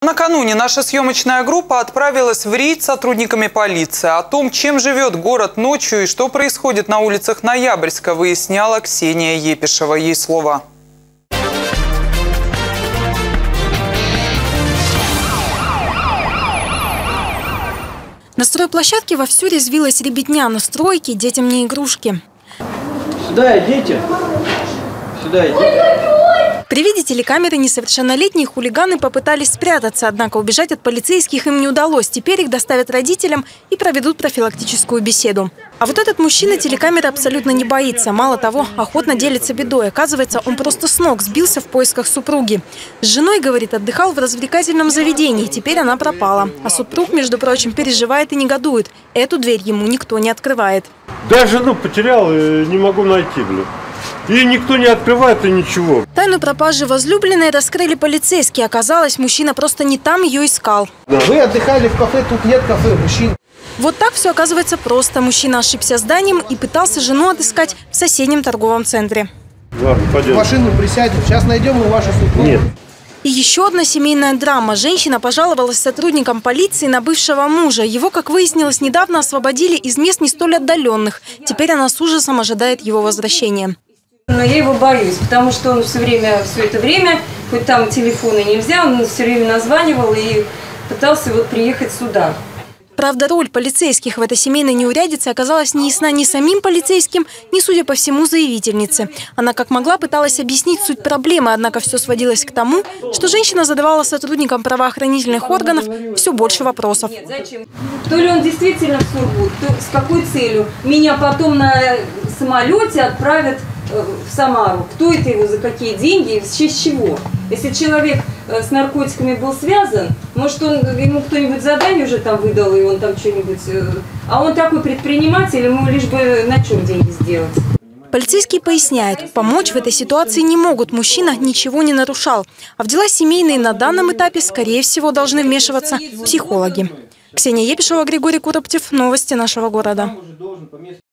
Накануне наша съемочная группа отправилась в рейд с сотрудниками полиции. О том, чем живет город ночью и что происходит на улицах Ноябрьска, выясняла Ксения Епишева. Ей слово. На стройплощадке вовсю резвилась ребятня. На стройке детям не игрушки. Сюда идите. Сюда идите. При виде телекамеры несовершеннолетние хулиганы попытались спрятаться, однако убежать от полицейских им не удалось. Теперь их доставят родителям и проведут профилактическую беседу. А вот этот мужчина телекамеры абсолютно не боится. Мало того, охотно делится бедой. Оказывается, он просто с ног сбился в поисках супруги. С женой, говорит, отдыхал в развлекательном заведении. Теперь она пропала. А супруг, между прочим, переживает и негодует. Эту дверь ему никто не открывает. Да, жену потерял и не могу найти, блин. И никто не открывает, и ничего. Тайну пропажи возлюбленной раскрыли полицейские. Оказалось, мужчина просто не там ее искал. Вы отдыхали в кафе, тут нет кафе, мужчин. Вот так все оказывается просто. Мужчина ошибся зданием и пытался жену отыскать в соседнем торговом центре. Ладно, пойдем. В машину присядем, сейчас найдем мы вашу супругу. Нет. И еще одна семейная драма. Женщина пожаловалась сотрудникам полиции на бывшего мужа. Его, как выяснилось, недавно освободили из мест не столь отдаленных. Теперь она с ужасом ожидает его возвращения. Но я его боюсь, потому что он все это время, хоть там телефоны нельзя, он все время названивал и пытался вот приехать сюда. Правда, роль полицейских в этой семейной неурядице оказалась не ясна ни самим полицейским, ни, судя по всему, заявительнице. Она как могла пыталась объяснить суть проблемы, однако все сводилось к тому, что женщина задавала сотрудникам правоохранительных органов все больше вопросов. Нет, зачем? То ли он действительно в Сургут, то с какой целью? Меня потом на самолете отправят в Самару. Кто это его, за какие деньги, в честь чего? Если человек с наркотиками был связан, может, ему кто-нибудь задание уже там выдал, и он там что-нибудь... А он такой предприниматель, ему лишь бы на чем деньги сделать. Полицейские поясняют, помочь в этой ситуации не могут. Мужчина ничего не нарушал. А в дела семейные на данном этапе, скорее всего, должны вмешиваться психологи. Ксения Епишева, Григорий Куроптев. Новости нашего города.